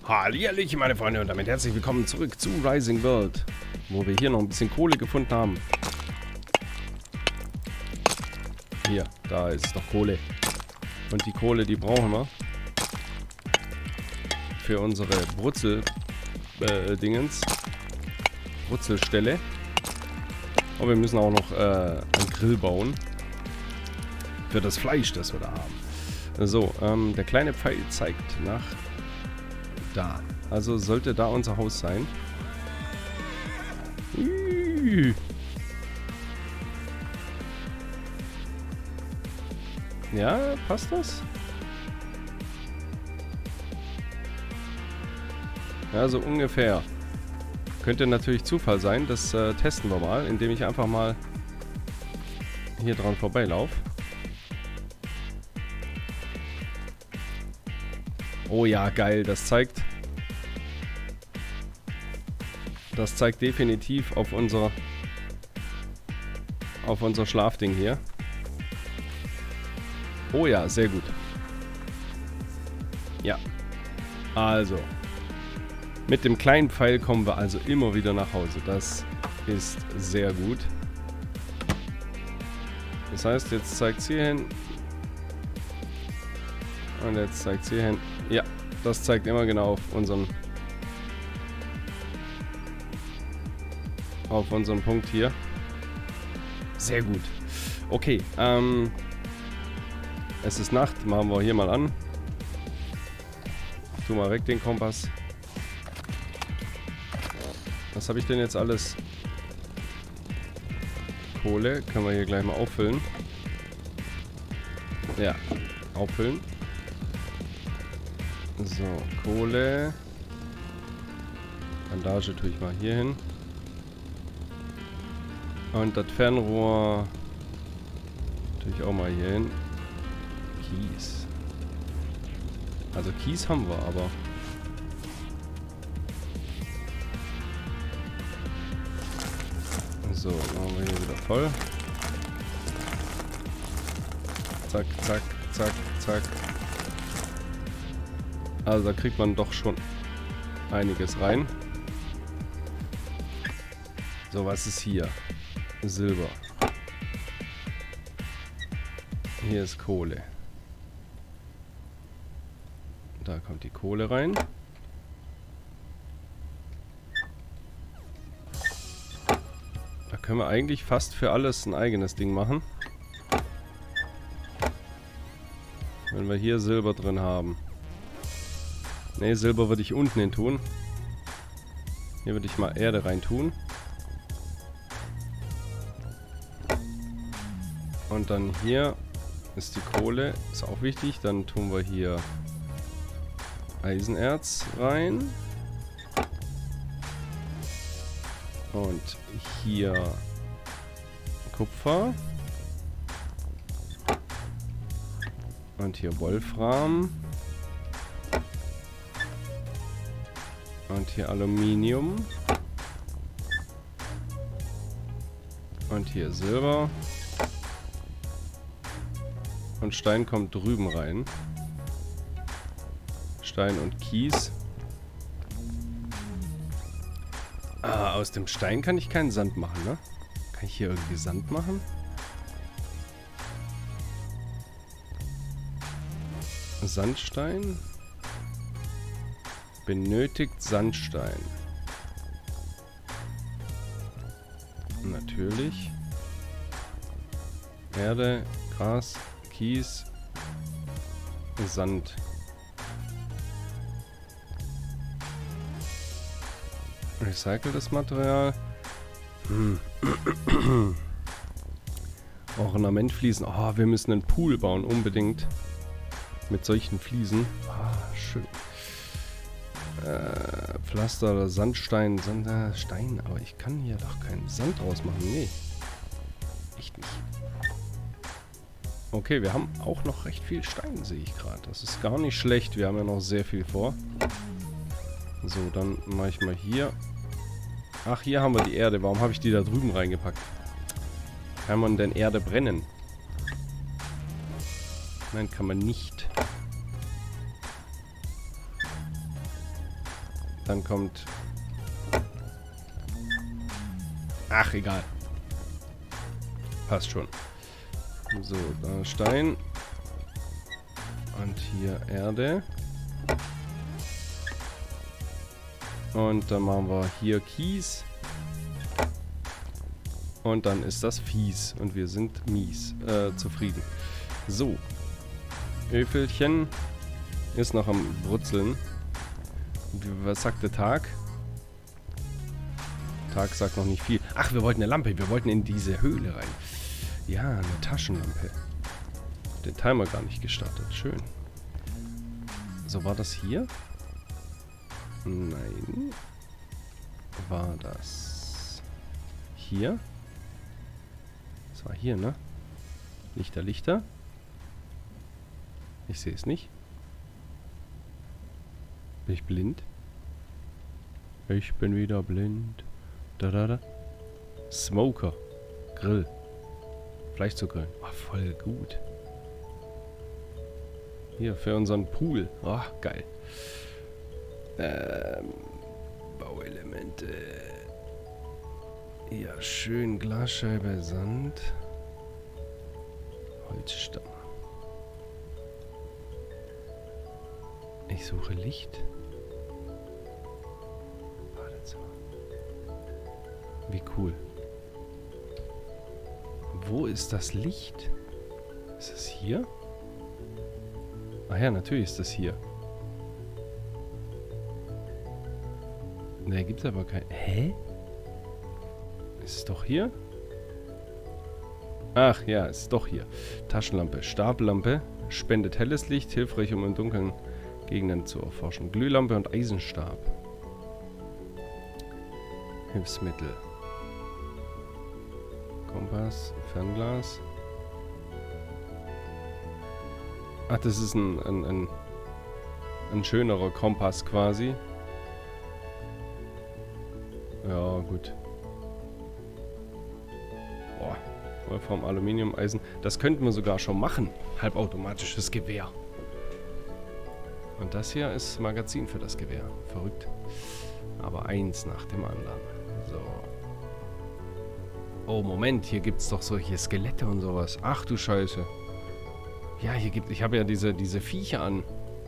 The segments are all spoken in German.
Hallihallo, meine Freunde, und damit herzlich willkommen zurück zu Rising World, wo wir hier noch ein bisschen Kohle gefunden haben. Hier, da ist doch Kohle. Und die Kohle, die brauchen wir für unsere Brutzelstelle. Und wir müssen auch noch einen Grill bauen für das Fleisch, das wir da haben. So, der kleine Pfeil zeigt nach da. Also sollte da unser Haus sein. Ja, passt das? Ja, so ungefähr. Könnte natürlich Zufall sein. Das testen wir mal, indem ich einfach mal hier dran vorbeilaufe. Oh ja, geil. Das zeigt definitiv auf unser Schlafding hier. Oh ja, sehr gut. Ja. Also. Mit dem kleinen Pfeil kommen wir also immer wieder nach Hause. Das ist sehr gut. Das heißt, jetzt zeigt es hier hin. Und jetzt zeigt es hier hin. Ja, das zeigt immer genau auf unseren Punkt hier. Sehr gut. Okay, es ist Nacht. Machen wir hier mal an. Tu mal weg den Kompass. Was habe ich denn jetzt alles? Kohle. Können wir hier gleich mal auffüllen. Ja, auffüllen. So, Kohle. Bandage tue ich mal hier hin. Und das Fernrohr tue ich auch mal hier hin. Kies. Also Kies haben wir, aber... So, machen wir hier wieder voll. Zack, zack, zack, zack. Also da kriegt man doch schon einiges rein. So, was ist hier? Silber. Hier ist Kohle. Da kommt die Kohle rein. Da können wir eigentlich fast für alles ein eigenes Ding machen. Wenn wir hier Silber drin haben. Ne, Silber würde ich unten hin tun. Hier würde ich mal Erde rein tun. Und dann hier ist die Kohle. Ist auch wichtig. Dann tun wir hier Eisenerz rein. Und hier Kupfer. Und hier Wolfram. Und hier Aluminium. Und hier Silber. Und Stein kommt drüben rein. Stein und Kies. Ah, aus dem Stein kann ich keinen Sand machen, ne? Kann ich hier irgendwie Sand machen? Sandstein? Benötigt Sandstein. Natürlich. Erde, Gras, Kies, Sand. Recyceltes Material. Ornamentfliesen. Oh, wir müssen einen Pool bauen, unbedingt. Mit solchen Fliesen. Ah, schön. Pflaster oder Sandstein. Stein, aber ich kann hier doch keinen Sand draus machen. Nee. Echt nicht. Okay, wir haben auch noch recht viel Stein, sehe ich gerade. Das ist gar nicht schlecht. Wir haben ja noch sehr viel vor. So, dann mache ich mal hier. Ach, hier haben wir die Erde. Warum habe ich die da drüben reingepackt? Kann man denn Erde brennen? Nein, kann man nicht. Dann kommt... Ach, egal. Passt schon. So, da Stein. Und hier Erde. Und dann machen wir hier Kies. Und dann ist das fies. Und wir sind mies. Zufrieden. So. Öfelchen ist noch am Brutzeln. Was sagt der Tag? Tag sagt noch nicht viel. Ach, wir wollten eine Lampe. Wir wollten in diese Höhle rein. Ja, eine Taschenlampe. Den Timer gar nicht gestartet. Schön. So, war das hier? Nein. War das hier? Das war hier, ne? Lichter, Lichter. Ich sehe es nicht. Bin ich blind? Ich bin wieder blind. Da, da, da. Smoker. Grill. Fleisch zu grillen. Oh, voll gut. Hier, für unseren Pool. Oh, geil. Bauelemente. Ja, schön Glasscheibe, Sand. Holzstamm. Ich suche Licht. Badezimmer. Wie cool. Wo ist das Licht? Ist es hier? Ach ja, natürlich ist das hier. Ne, gibt es aber kein... Hä? Ist es doch hier? Ach ja, ist doch hier. Taschenlampe, Stablampe, spendet helles Licht, hilfreich, um in dunklen Gegenden zu erforschen. Glühlampe und Eisenstab. Hilfsmittel. Kompass, Fernglas. Ach, das ist ein schönerer Kompass quasi. Ja, gut. Boah, Wolfram, Aluminium, Eisen. Das könnten wir sogar schon machen. Halbautomatisches Gewehr. Und das hier ist Magazin für das Gewehr. Verrückt. Aber eins nach dem anderen. So. Oh, Moment. Hier gibt es doch solche Skelette und sowas. Ach du Scheiße. Ja, hier gibt... Ich habe ja diese Viecher an.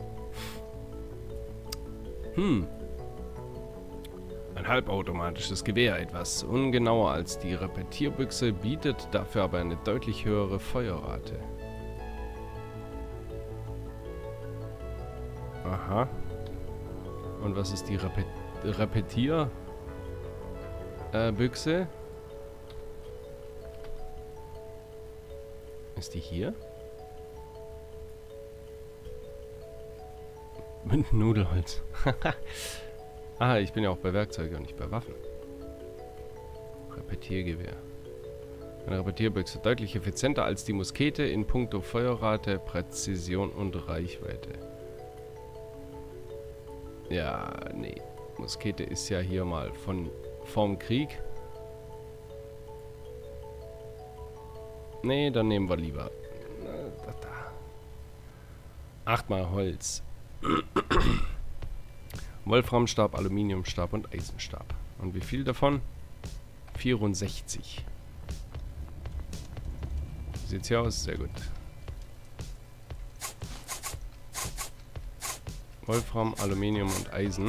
Ein halbautomatisches Gewehr. Etwas ungenauer als die Repetierbüchse, bietet dafür aber eine deutlich höhere Feuerrate. Aha. Und was ist die Repetierbüchse? Ist die hier? Mit Nudelholz. Ah, ich bin ja auch bei Werkzeugen und nicht bei Waffen. Repetiergewehr. Eine Repetierbüchse. Deutlich effizienter als die Muskete in puncto Feuerrate, Präzision und Reichweite. Ja, nee. Muskete ist ja hier mal vom Krieg. Nee, dann nehmen wir lieber 8-mal Holz. Wolframstab, Aluminiumstab und Eisenstab. Und wie viel davon? 64. Wie sieht's hier aus? Sehr gut. Wolfram, Aluminium und Eisen.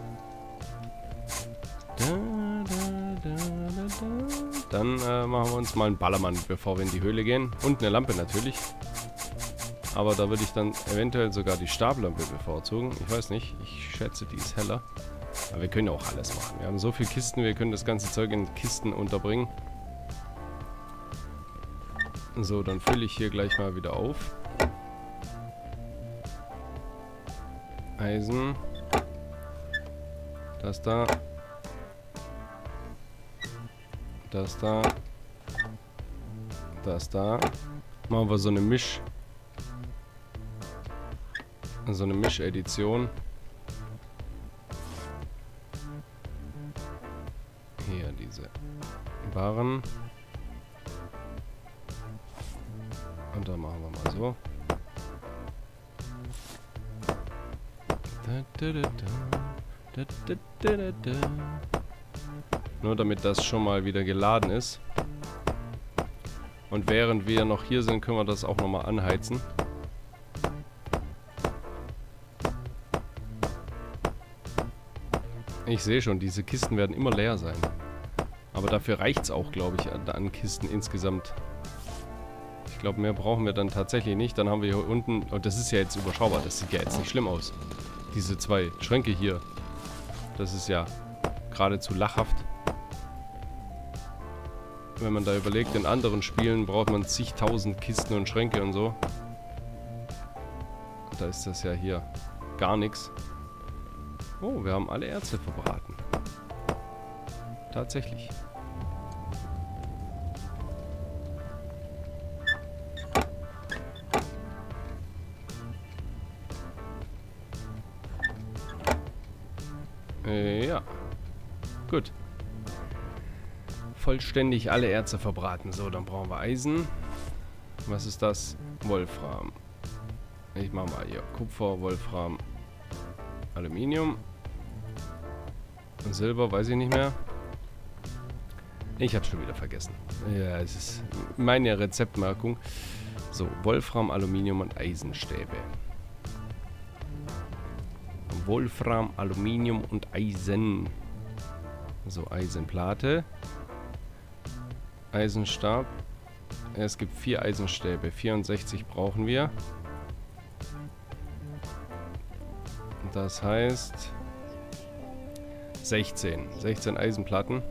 Dann machen wir uns mal einen Ballermann, bevor wir in die Höhle gehen. Und eine Lampe natürlich. Aber da würde ich dann eventuell sogar die Stablampe bevorzugen. Ich weiß nicht. Ich schätze, die ist heller. Aber wir können ja auch alles machen. Wir haben so viele Kisten, wir können das ganze Zeug in Kisten unterbringen. So, dann fülle ich hier gleich mal wieder auf. Eisen. Das da. Das da. Das da. Machen wir so eine Mischedition. Hier diese Barren. Und dann machen wir mal so. Nur damit das schon mal wieder geladen ist. Und während wir noch hier sind, können wir das auch nochmal anheizen. Ich sehe schon, diese Kisten werden immer leer sein. Aber dafür reicht es auch, glaube ich, an Kisten insgesamt. Ich glaube, mehr brauchen wir dann tatsächlich nicht. Dann haben wir hier unten... Und das ist ja jetzt überschaubar. Das sieht ja jetzt nicht schlimm aus. Diese 2 Schränke hier. Das ist ja geradezu lachhaft. Wenn man da überlegt, in anderen Spielen braucht man zigtausend Kisten und Schränke und so. Da ist das ja hier gar nichts. Oh, wir haben alle Erze verbraten. Tatsächlich. Ja. Gut. Vollständig alle Erze verbraten. So, dann brauchen wir Eisen. Was ist das? Wolfram. Ich mache mal hier Kupfer, Wolfram, Aluminium. Und Silber, weiß ich nicht mehr. Ich habe schon wieder vergessen. Ja, es ist meine Rezeptmerkung. So, Wolfram, Aluminium und Eisenstäbe. Wolfram, Aluminium und Eisen. So, Eisenplatte. Eisenstab. Es gibt 4 Eisenstäbe. 64 brauchen wir. Das heißt 16. 16 Eisenplatten.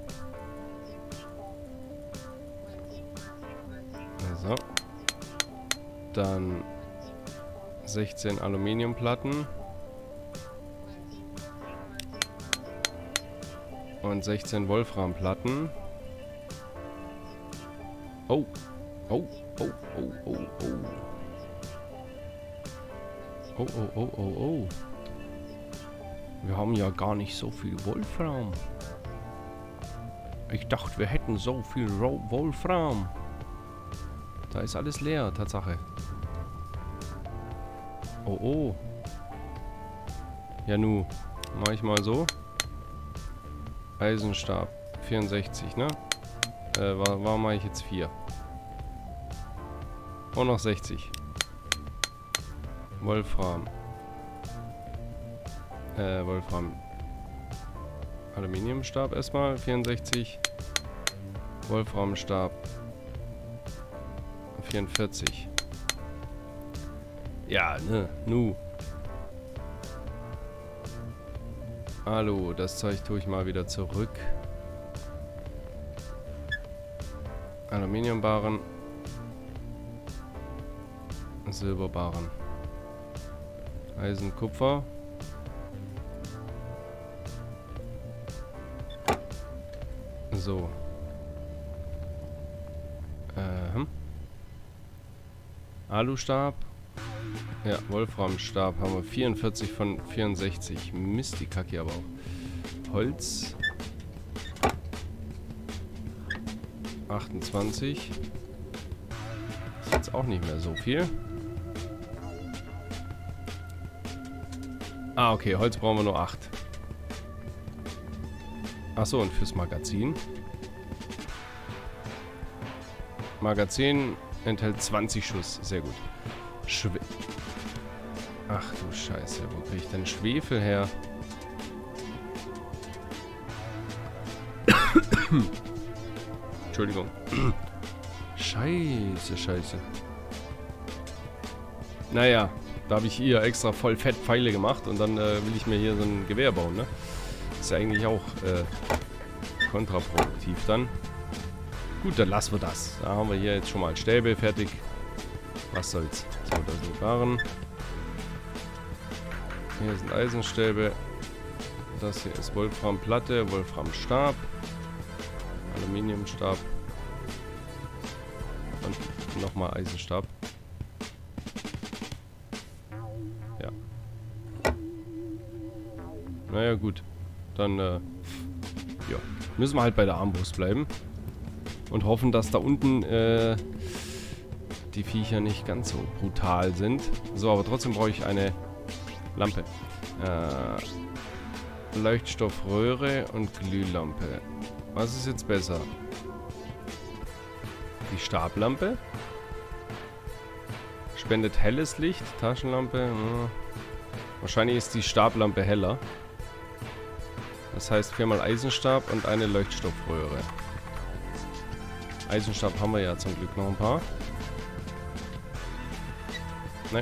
So. Dann 16 Aluminiumplatten. Und 16 Wolframplatten. Oh. Oh, oh, oh, oh, oh. Oh, oh, oh, oh, oh. Wir haben ja gar nicht so viel Wolfram. Ich dachte, wir hätten so viel Wolfram. Da ist alles leer, Tatsache. Oh, oh. Ja, nu. Mach ich mal so. Eisenstab. 64, ne? Warum mache ich jetzt 4? Und noch 60. Wolfram. Wolfram. Aluminiumstab erstmal. 64. Wolframstab. 44. Ja, ne? Nu. Hallo, das Zeug tue ich mal wieder zurück. Aluminiumbarren. Silberbarren. Eisen, Kupfer. So. Alustab. Ja, Wolframstab haben wir 44 von 64. Mist, die Kacke aber auch. Holz. 28. Ist jetzt auch nicht mehr so viel. Ah, okay, Holz brauchen wir nur 8. Achso, und fürs Magazin. Magazin enthält 20 Schuss. Sehr gut. Ach du Scheiße, wo kriege ich denn Schwefel her? Entschuldigung. Scheiße, scheiße. Naja, da habe ich hier extra voll fett Pfeile gemacht und dann will ich mir hier so ein Gewehr bauen, ne? Ist ja eigentlich auch kontraproduktiv dann. Gut, dann lassen wir das. Da haben wir hier jetzt schon mal Stäbe fertig. Was soll's. So, da sind Waren. Hier sind Eisenstäbe. Das hier ist Wolframplatte, Wolframstab, Aluminiumstab und nochmal Eisenstab. Ja. Naja, gut. Dann, ja. Müssen wir halt bei der Armbrust bleiben. Und hoffen, dass da unten, die Viecher nicht ganz so brutal sind. So, aber trotzdem brauche ich eine Lampe. Leuchtstoffröhre und Glühlampe. Was ist jetzt besser? Die Stablampe? Spendet helles Licht. Taschenlampe. Wahrscheinlich ist die Stablampe heller. Das heißt 4-mal Eisenstab und eine Leuchtstoffröhre. Eisenstab haben wir ja zum Glück noch ein paar. Nein.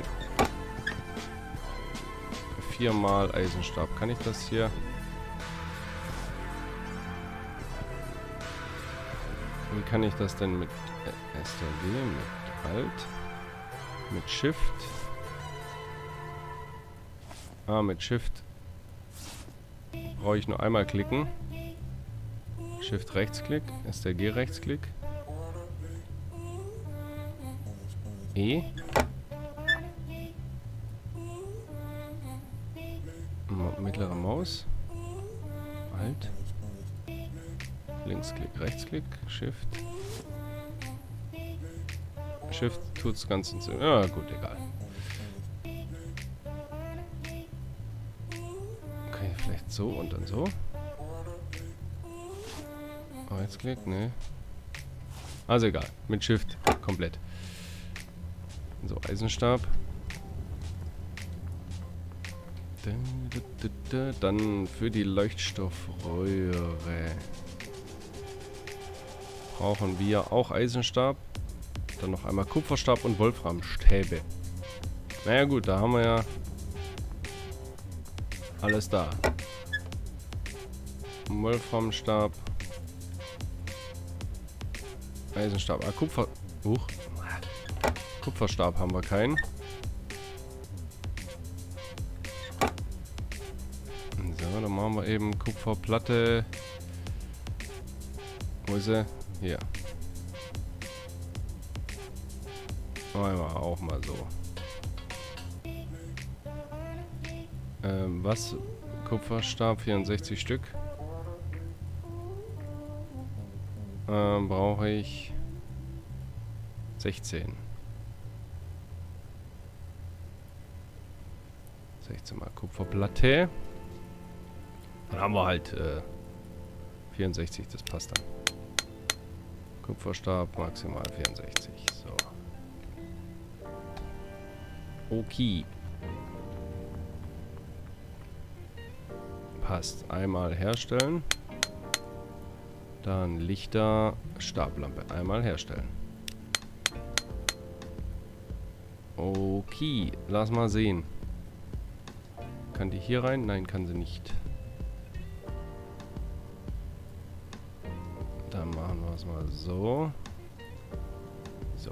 4-mal Eisenstab. Kann ich das hier? Wie kann ich das denn mit STRG, mit Alt, mit Shift? Mit Shift brauche ich nur einmal klicken. Shift Rechtsklick, STRG Rechtsklick. E. Mittlere Maus. Alt. Linksklick, Rechtsklick, Shift. Shift tut's ganz ins... Ja, gut, egal. Okay, vielleicht so und dann so. Rechtsklick, ne. Also egal, mit Shift komplett. So, Eisenstab. Dann für die Leuchtstoffröhre brauchen wir auch Eisenstab. Dann noch einmal Kupferstab und Wolframstäbe. Naja gut, da haben wir ja alles da. Wolframstab. Eisenstab. Kupferstab haben wir keinen. So, dann machen wir eben Kupferplatte. Wo ist sie? Hier. Einmal auch mal so. Was? Kupferstab, 64 Stück. Brauche ich 16. 16 mal Kupferplatte. Dann haben wir halt 64, das passt dann. Kupferstab maximal 64. So. Okay. Passt. Einmal herstellen. Dann Lichter, Stablampe. Einmal herstellen. Okay. Lass mal sehen. Kann die hier rein? Nein, kann sie nicht. Dann machen wir es mal so. So.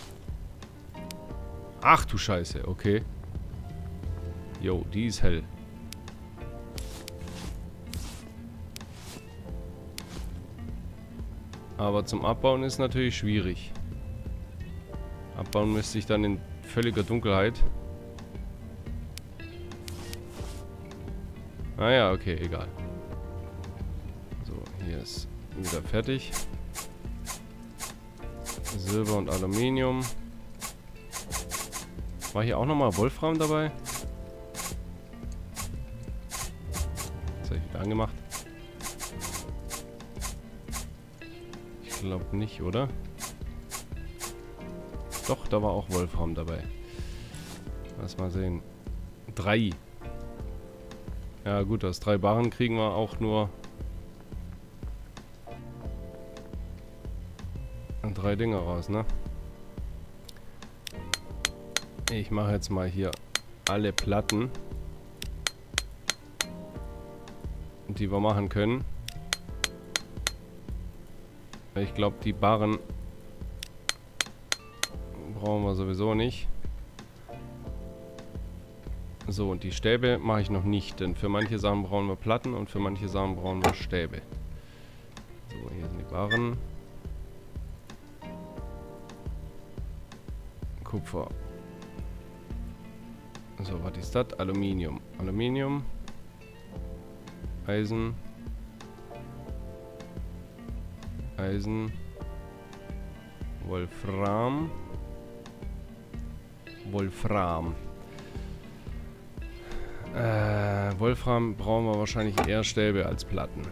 Ach du Scheiße, okay. Jo, die ist hell. Aber zum Abbauen ist natürlich schwierig. Abbauen müsste ich dann in völliger Dunkelheit. Naja, okay, egal. So, hier ist wieder fertig. Silber und Aluminium. War hier auch nochmal Wolfram dabei? Das habe ich wieder angemacht. Ich glaube nicht, oder? Doch, da war auch Wolfram dabei. Lass mal sehen. 3. Ja gut, aus 3 Barren kriegen wir auch nur 3 Dinger raus, ne? Ich mache jetzt mal hier alle Platten, die wir machen können. Ich glaube, die Barren brauchen wir sowieso nicht. So, und die Stäbe mache ich noch nicht, denn für manche Sachen brauchen wir Platten und für manche Sachen brauchen wir Stäbe. So, hier sind die Barren. Kupfer. So, was ist das? Aluminium. Aluminium. Eisen. Eisen. Wolfram. Wolfram. Wolfram brauchen wir wahrscheinlich eher Stäbe als Platten.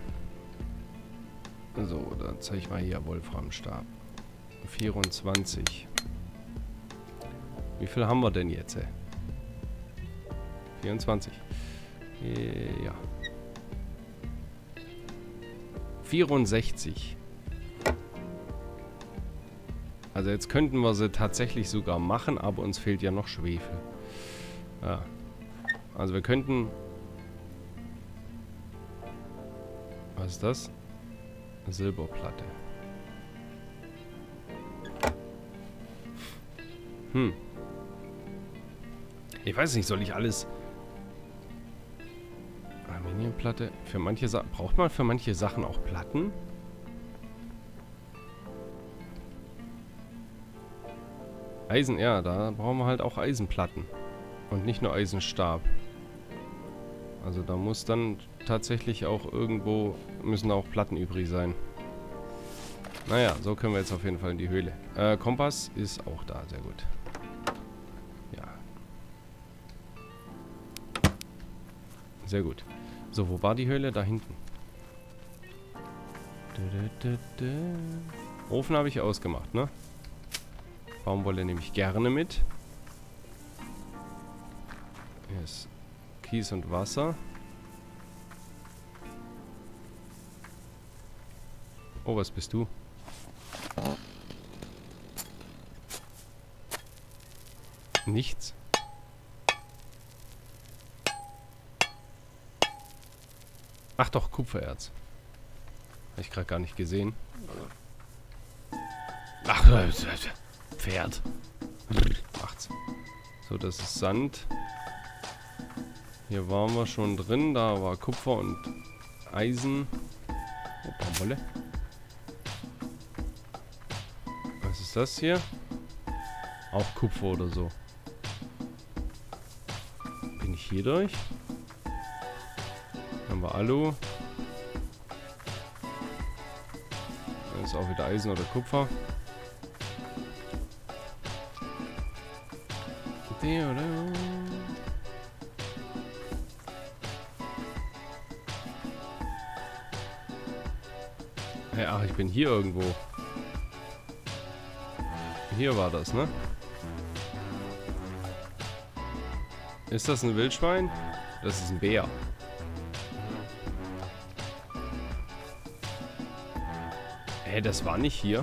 So, dann zeige ich mal hier Wolframstab. 24. Wie viel haben wir denn jetzt? 24. Ja. 64. Also jetzt könnten wir sie tatsächlich sogar machen, aber uns fehlt ja noch Schwefel. Ja. Also wir könnten... Was ist das? Eine Silberplatte. Ich weiß nicht, soll ich alles... Aluminiumplatte? Für manche Sachen... Braucht man für manche Sachen auch Platten? Eisen, ja, da brauchen wir halt auch Eisenplatten. Und nicht nur Eisenstab. Also da muss dann tatsächlich auch irgendwo... Müssen auch Platten übrig sein. Naja, so können wir jetzt auf jeden Fall in die Höhle. Kompass ist auch da, sehr gut. Ja. Sehr gut. So, wo war die Höhle? Da hinten. Ofen habe ich ausgemacht, ne? Baumwolle nehme ich gerne mit. Hier ist Kies und Wasser. Oh, was bist du? Nichts. Ach doch, Kupfererz. Habe ich gerade gar nicht gesehen. Ach, Pferd. Macht's. So, das ist Sand. Hier waren wir schon drin. Da war Kupfer und Eisen. Oh, Baumwolle. Was ist das hier? Auch Kupfer oder so. Bin ich hier durch? Haben wir Alu. Das ist auch wieder Eisen oder Kupfer. Hey, ach, ich bin hier irgendwo. Hier war das, ne? Ist das ein Wildschwein? Das ist ein Bär. Hey, das war nicht hier.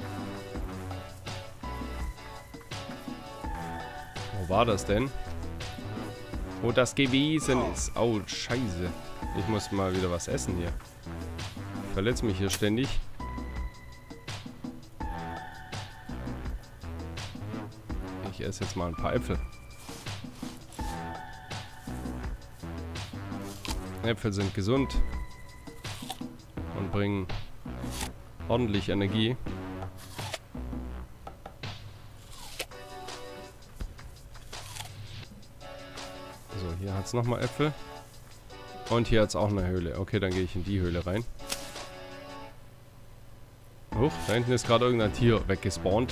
Wo war das denn? Wo das gewesen ist. Oh, scheiße. Ich muss mal wieder was essen hier. Ich verletze mich hier ständig. Ich esse jetzt mal ein paar Äpfel. Äpfel sind gesund und bringen ordentlich Energie. So, hier hat es nochmal Äpfel. Und hier hat es auch eine Höhle. Okay, dann gehe ich in die Höhle rein. Huch, da hinten ist gerade irgendein Tier weggespawnt.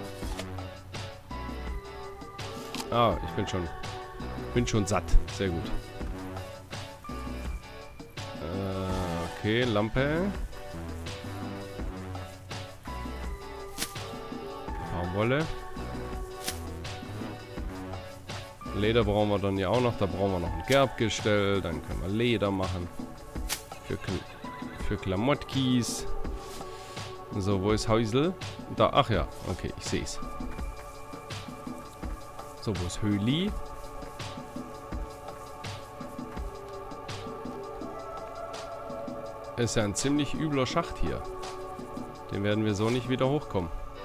Ah, ich bin schon satt. Sehr gut. Okay, Lampe. Baumwolle. Leder brauchen wir dann ja auch noch. Da brauchen wir noch ein Gerbgestell. Dann können wir Leder machen. Für Klamottkis. So, wo ist Häusl? Da, ach ja. Okay, ich sehe es. So, wo ist Höhli? Ist ja ein ziemlich übler Schacht hier. Den werden wir so nicht wieder hochkommen.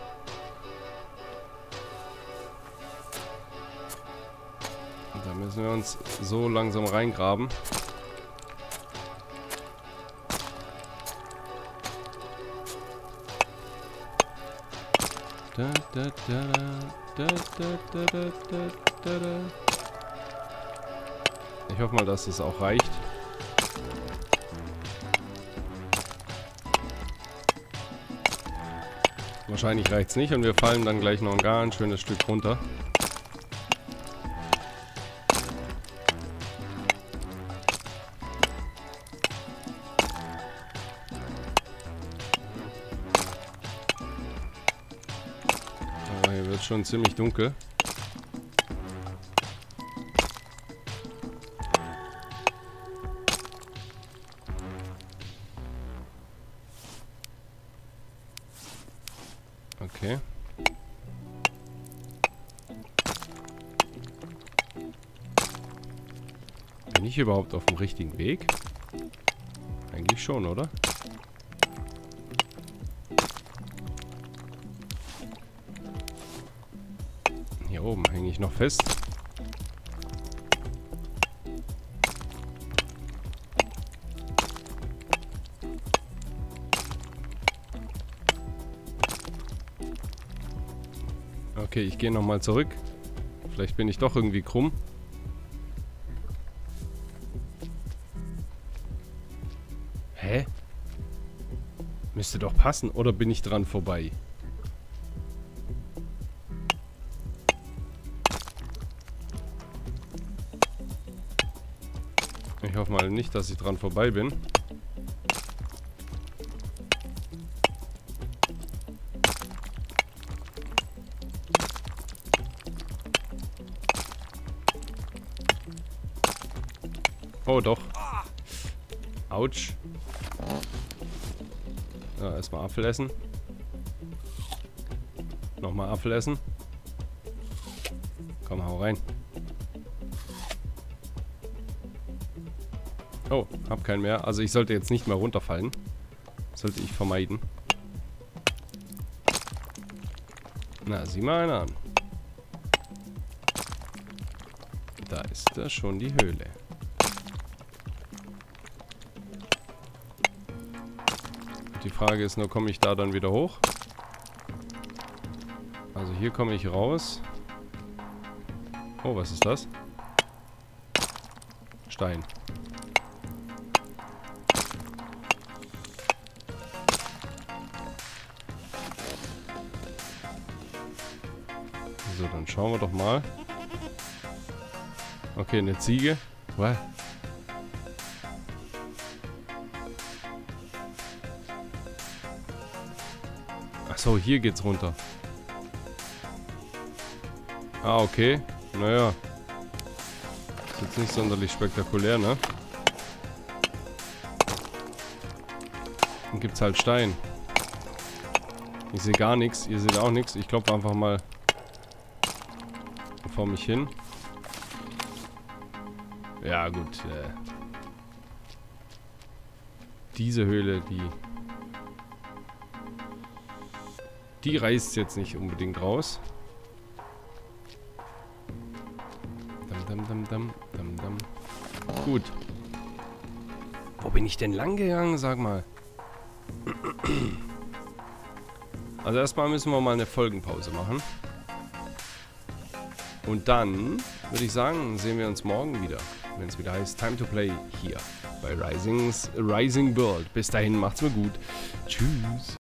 Und da müssen wir uns so langsam reingraben. Ich hoffe mal, dass es auch reicht. Wahrscheinlich reicht es nicht und wir fallen dann gleich noch ein ganz schönes Stück runter. schon ziemlich dunkel. Okay. Bin ich überhaupt auf dem richtigen Weg? Eigentlich schon, oder? Hier oben hänge ich noch fest. Okay, ich gehe nochmal zurück. Vielleicht bin ich doch irgendwie krumm. Hä? Müsste doch passen. Oder bin ich dran vorbei? Ich hoffe mal nicht, dass ich dran vorbei bin. Oh, doch. Autsch. Ja, erstmal Apfel essen. Nochmal Apfel essen. Komm, hau rein. Oh, hab keinen mehr. Also ich sollte jetzt nicht mehr runterfallen. Sollte ich vermeiden. Na, sieh mal einer an. Da ist da schon die Höhle. Die Frage ist nur, komme ich da dann wieder hoch? Also hier komme ich raus. Oh, was ist das? Stein. So, dann schauen wir doch mal. Okay, eine Ziege. What? Achso, hier geht's runter. Ah, okay. Naja. Ist jetzt nicht sonderlich spektakulär, ne? Dann gibt's halt Stein. Ich sehe gar nichts. Ihr seht auch nichts. Ich klopfe einfach mal vor mich hin. Ja, gut. Diese Höhle, die reißt jetzt nicht unbedingt raus. Gut. Wo bin ich denn lang gegangen? Sag mal. Also erstmal müssen wir mal eine Folgenpause machen. Und dann würde ich sagen, sehen wir uns morgen wieder, wenn es wieder heißt Time to Play hier bei Rising World. Bis dahin, macht's mir gut. Tschüss.